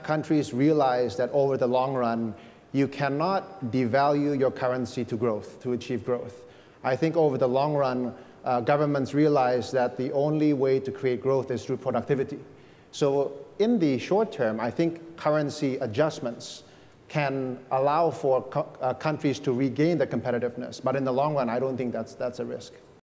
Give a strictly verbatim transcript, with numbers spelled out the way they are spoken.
Countries realize that over the long run, you cannot devalue your currency to growth, to achieve growth. I think over the long run, uh, governments realize that the only way to create growth is through productivity. So in the short term, I think currency adjustments can allow for co uh, countries to regain their competitiveness. But in the long run, I don't think that's, that's a risk.